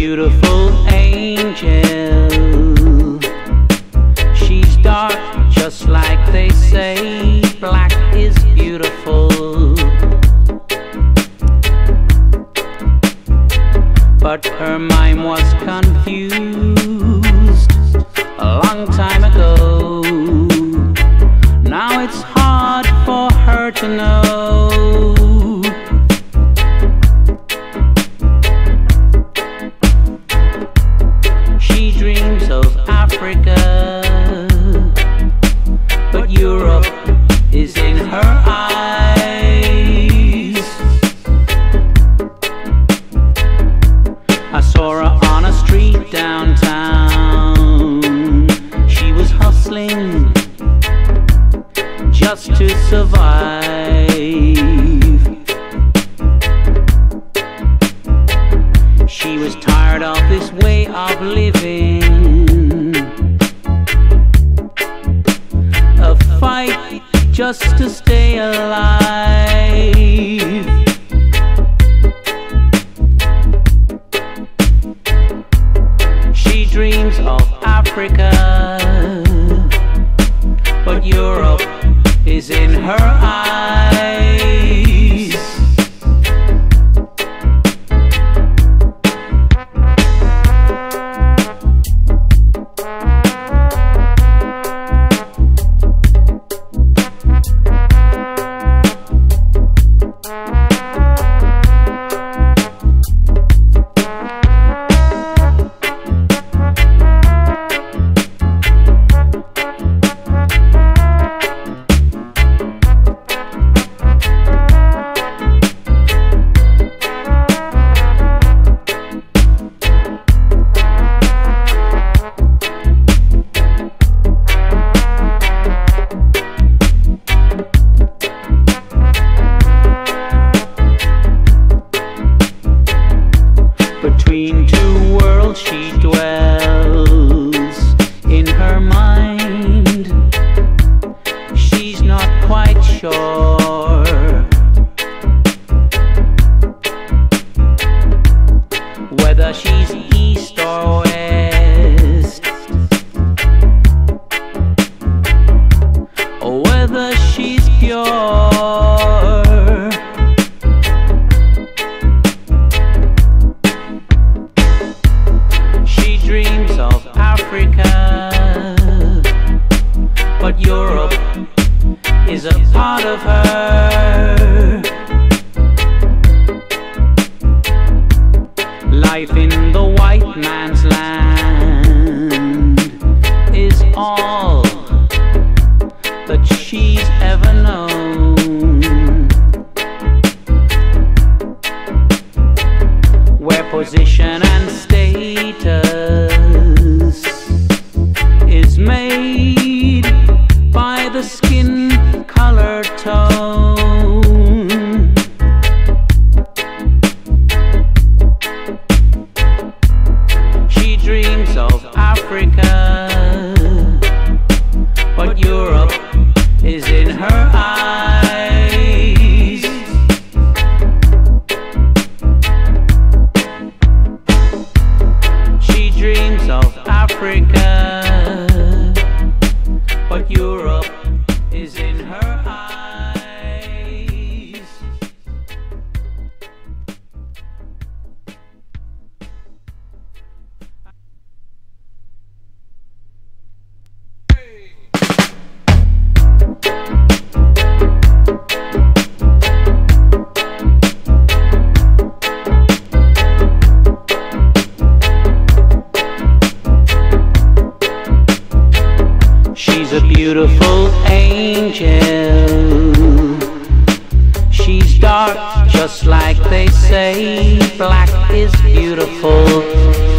beautiful angel. She's dark, just like they say. Black is beautiful. But her mind was confused a long time ago. Now it's hard for her to know. She dreams of Africa, but Europe is in her eyes. I saw her on a street downtown. She was hustling just to survive. She was tired of this way of living, a fight just to stay alive. She dreams of Africa, but Europe is in her eyes. Between two worlds she dwells in her mind. She's not quite sure whether she's east or west, or whether she's pure. Dreams of Africa, but Europe is a part of her. Life in the white man's land is all that she's ever known, where position and status is made by the skin color tone. She dreams of Africa, but Europe is in her eyes. She dreams of Africa, but Europe is in her eyes. She's a beautiful angel. She's dark, just like they say. Black is beautiful.